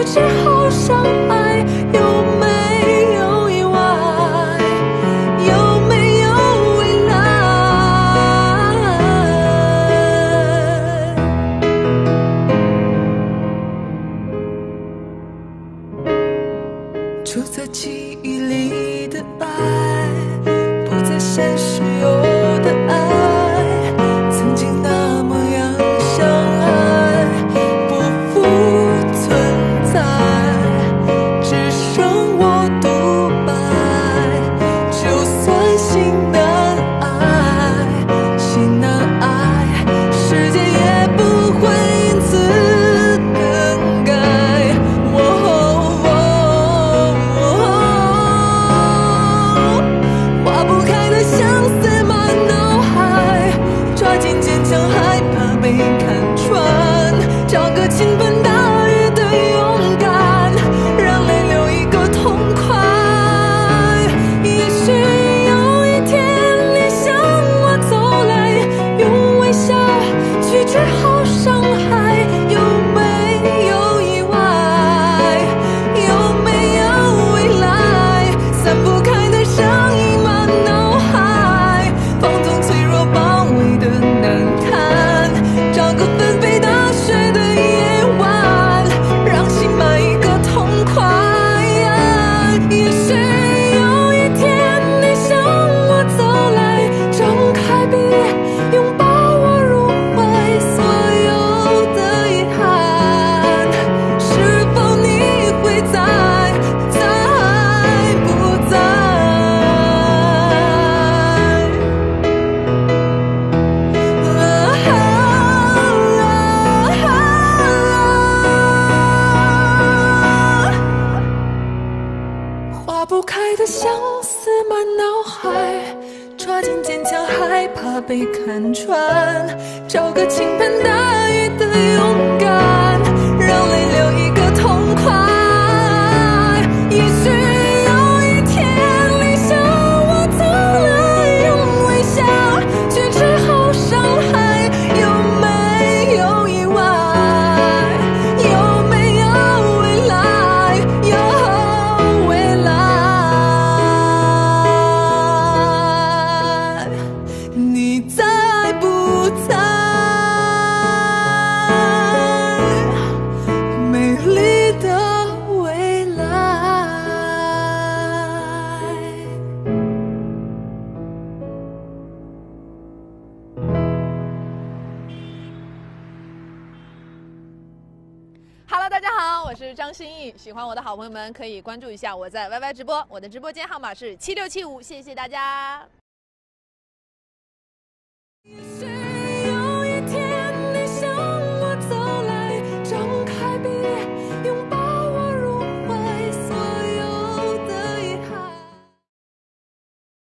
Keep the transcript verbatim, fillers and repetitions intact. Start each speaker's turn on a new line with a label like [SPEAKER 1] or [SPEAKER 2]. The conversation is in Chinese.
[SPEAKER 1] 之后伤害，有没有意外？有没有未来？住在记忆里的爱，不再现实有的爱，曾经那么样相爱，不复存在，只剩我独白。就算心难爱，心难爱，世界也不会因此更改。化不开的相思满脑海，抓紧坚强，害怕被看穿，找个倾盆大雨的勇敢，让泪流一个痛快。也许有一天你向我走来，用微笑去治好伤害，有没有意外？有没有未来？散不开的声音满脑海，放纵脆弱包围的难堪，找个纷飞大雪的夜晚，让心满一个痛快。也许有一天你向我走来，张开臂拥抱我入怀，所有的遗憾，是否你会在？在不在？化不开的相思满脑海，抓紧坚强，害怕被看穿，找个倾盆大雨的勇敢，让泪流一个痛快。也许有一天你向我走来，用微笑去治好伤害，有没有意外？有没有未来？有未来？你在不在？美丽的未来。
[SPEAKER 2] Hello， 大家好，我是张歆艺。喜欢我的好朋友们可以关注一下我在 Y Y 直播，我的直播间号码是七六七五，谢谢大家。
[SPEAKER 1] 也许